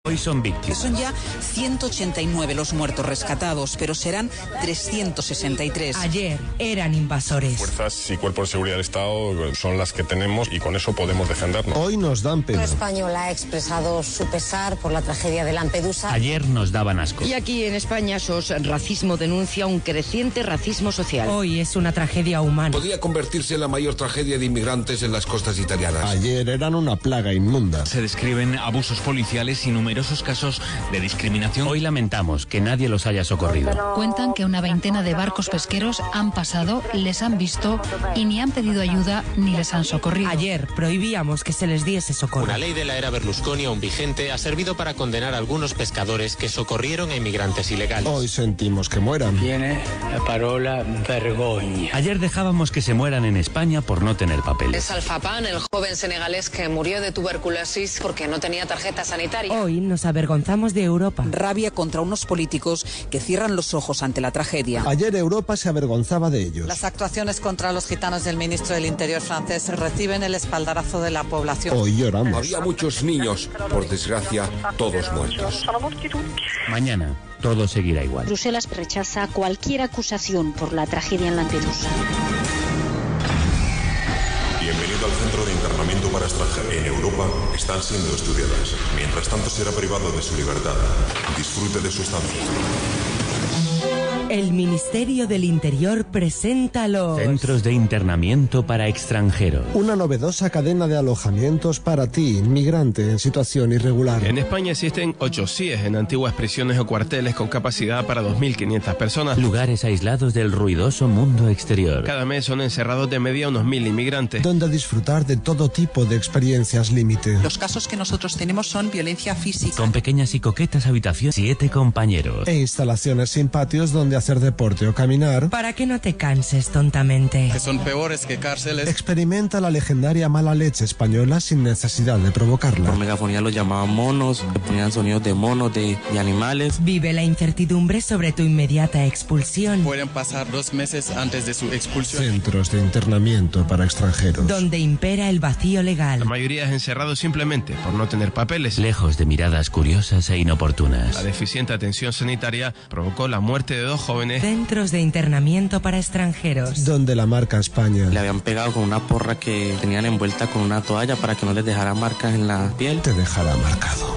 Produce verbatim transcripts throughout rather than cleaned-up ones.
Hoy son víctimas. Son ya ciento ochenta y nueve los muertos rescatados, pero serán trescientos sesenta y tres. Ayer eran invasores. Fuerzas y cuerpos de seguridad del Estado son las que tenemos y con eso podemos defendernos. Hoy nos dan pena. El español ha expresado su pesar por la tragedia de Lampedusa. Ayer nos daban asco. Y aquí en España SOS Racismo denuncia un creciente racismo social. Hoy es una tragedia humana. Podría convertirse en la mayor tragedia de inmigrantes en las costas italianas. Ayer eran una plaga inmunda. Se describen abusos policiales y numerosos casos de discriminación. Hoy lamentamos que nadie los haya socorrido. Cuentan que una veintena de barcos pesqueros han pasado, les han visto y ni han pedido ayuda ni les han socorrido. Ayer prohibíamos que se les diese socorro. Una ley de la era Berlusconi aún vigente ha servido para condenar a algunos pescadores que socorrieron a inmigrantes ilegales. Hoy sentimos que mueran. Viene la palabra vergüenza. Ayer dejábamos que se mueran en España por no tener papeles. Es Alfapan, el joven senegalés que murió de tuberculosis porque no tenía tarjeta sanitaria. Hoy nos avergonzamos de Europa. Rabia contra unos políticos que cierran los ojos ante la tragedia. Ayer Europa se avergonzaba de ellos. Las actuaciones contra los gitanos del ministro del Interior francés reciben el espaldarazo de la población. Hoy lloramos. Había muchos niños, por desgracia, todos muertos. Mañana todo seguirá igual. Bruselas rechaza cualquier acusación por la tragedia en Lampedusa. Bienvenido al Centro de Internamiento para Extranjeros. En Europa están siendo estudiadas. Mientras tanto será privado de su libertad. Disfrute de su estancia. El Ministerio del Interior presenta los Centros de Internamiento para Extranjeros. Una novedosa cadena de alojamientos para ti, inmigrante en situación irregular. En España existen ocho C I Es en antiguas prisiones o cuarteles con capacidad para dos mil quinientas personas. Lugares aislados del ruidoso mundo exterior. Cada mes son encerrados de media unos mil inmigrantes. Donde disfrutar de todo tipo de experiencias límite. Los casos que nosotros tenemos son violencia física. Con pequeñas y coquetas habitaciones, siete compañeros. E instalaciones sin patios donde hacer deporte o caminar. Para que no te canses tontamente. Que son peores que cárceles. Experimenta la legendaria mala leche española sin necesidad de provocarla. Por megafonía los llamaban monos, le ponían sonidos de monos, de, de animales. Vive la incertidumbre sobre tu inmediata expulsión. Pueden pasar dos meses antes de su expulsión. Centros de internamiento para extranjeros. Donde impera el vacío legal. La mayoría es encerrado simplemente por no tener papeles. Lejos de miradas curiosas e inoportunas. La deficiente atención sanitaria provocó la muerte de dos jóvenes. Centros de internamiento para extranjeros. Donde la marca España. Le habían pegado con una porra que tenían envuelta con una toalla para que no les dejara marcas en la piel. Te dejará marcado.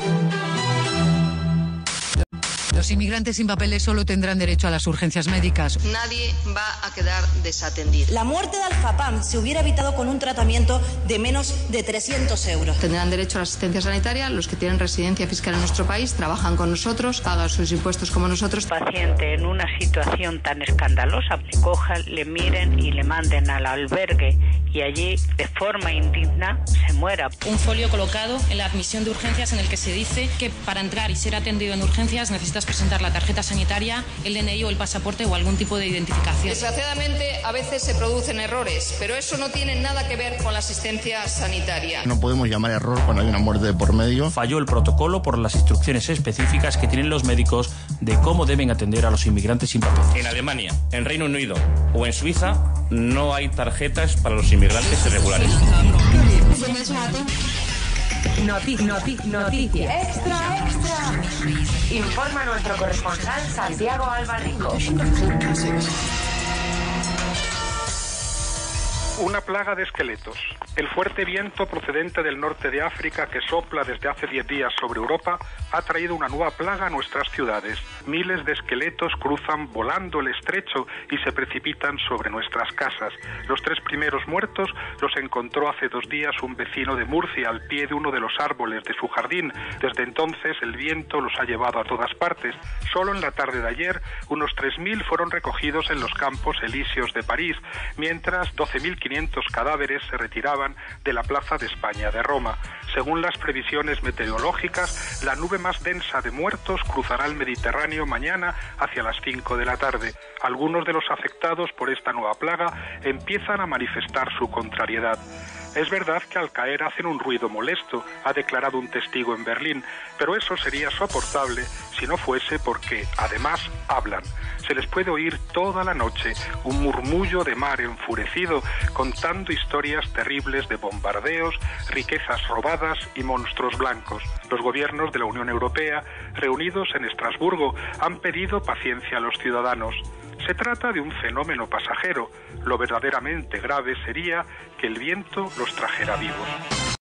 Los inmigrantes sin papeles solo tendrán derecho a las urgencias médicas. Nadie va a quedar desatendido. La muerte de Alfapan se hubiera evitado con un tratamiento de menos de trescientos euros. Tendrán derecho a la asistencia sanitaria los que tienen residencia fiscal en nuestro país, trabajan con nosotros, pagan sus impuestos como nosotros. Paciente en una situación tan escandalosa, le cojan, le miren y le manden al albergue y allí, de forma indigna, se muera. Un folio colocado en la admisión de urgencias en el que se dice que para entrar y ser atendido en urgencias necesitas presentar la tarjeta sanitaria, el D N I o el pasaporte o algún tipo de identificación. Desgraciadamente, a veces se producen errores, pero eso no tiene nada que ver con la asistencia sanitaria. No podemos llamar error cuando hay una muerte de por medio. Falló el protocolo por las instrucciones específicas que tienen los médicos de cómo deben atender a los inmigrantes sin papeles. En Alemania, en Reino Unido o en Suiza no hay tarjetas para los inmigrantes irregulares. Noti, noti, noticia. Extra, extra. Informa nuestro corresponsal Santiago Albarrico. Una plaga de esqueletos. El fuerte viento procedente del norte de África que sopla desde hace diez días sobre Europa ha traído una nueva plaga a nuestras ciudades. Miles de esqueletos cruzan volando el estrecho y se precipitan sobre nuestras casas. Los tres primeros muertos los encontró hace dos días un vecino de Murcia al pie de uno de los árboles de su jardín. Desde entonces el viento los ha llevado a todas partes. Solo en la tarde de ayer unos tres mil fueron recogidos en los Campos Elíseos de París, mientras doce mil quinientos cadáveres se retiraban de la Plaza de España de Roma. Según las previsiones meteorológicas, la nube más densa de muertos cruzará el Mediterráneo mañana hacia las cinco de la tarde. Algunos de los afectados por esta nueva plaga empiezan a manifestar su contrariedad. Es verdad que al caer hacen un ruido molesto, ha declarado un testigo en Berlín, pero eso sería soportable si no fuese porque, además, hablan. Se les puede oír toda la noche un murmullo de mar enfurecido contando historias terribles de bombardeos, riquezas robadas y monstruos blancos. Los gobiernos de la Unión Europea, reunidos en Estrasburgo, han pedido paciencia a los ciudadanos. Se trata de un fenómeno pasajero. Lo verdaderamente grave sería que el viento los trajera vivos.